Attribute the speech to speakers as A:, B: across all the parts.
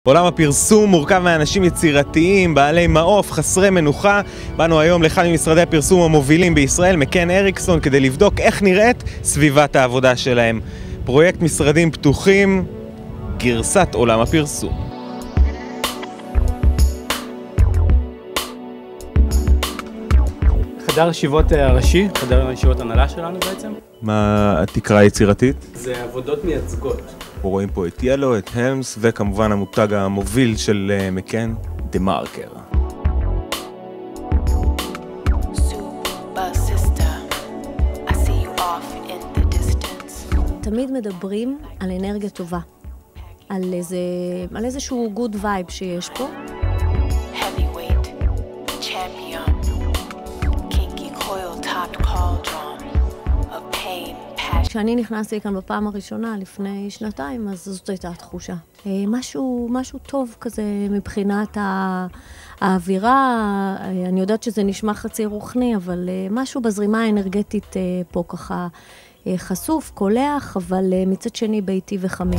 A: עולם הפרסום מורכב מאנשים יצירתיים, בעלי מעוף, חסרי מנוחה. באנו היום לאחד ממשרדי הפרסום המובילים בישראל, מקן אריקסון, כדי לבדוק איך נראית סביבת העבודה שלהם. פרויקט משרדים פתוחים, גרסת עולם הפרסום.
B: חדר ישיבות הראשי, חדר ישיבות הנהלה שלנו בעצם.
A: מה התקרה היצירתית?
B: זה עבודות מייצגות.
A: רואים פה את ילו, את המס, וכמובן המותג המוביל של מקן, דה מרקר.
C: תמיד מדברים על אנרגיה טובה, על איזשהו good vibe שיש פה. כשאני נכנסתי כאן בפעם הראשונה לפני שנתיים, אז זאת הייתה התחושה. משהו טוב כזה מבחינת האווירה, אני יודעת שזה נשמע חצי רוחני, אבל משהו בזרימה האנרגטית פה ככה חשוף, קולח, אבל מצד שני ביתי וחמים.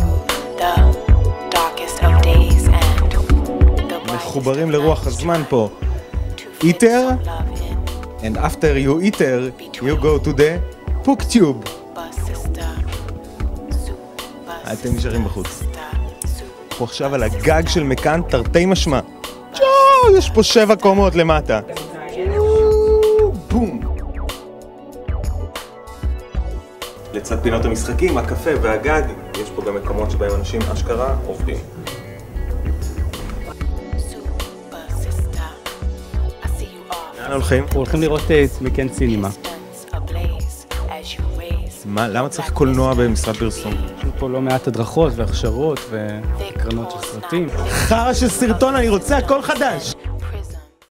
A: מחוברים לרוח הזמן פה. איטר, and after you איטר, you go to the PookTube. אתם נשארים בחוץ. אנחנו עכשיו על הגג של מקן תרתי משמע. יש פה 7 קומות למטה. בום. לצד פינות המשחקים, הקפה והגג, יש פה גם מקומות שבהם אנשים אשכרה עובדים. לאן הולכים?
B: אנחנו הולכים לראות את מקן סינמה.
A: למה צריך קולנוע במשרד פרסום?
B: יש לנו פה לא מעט הדרכות והכשרות וקרנות של סרטים.
A: חרא של סרטון, אני רוצה הכל חדש!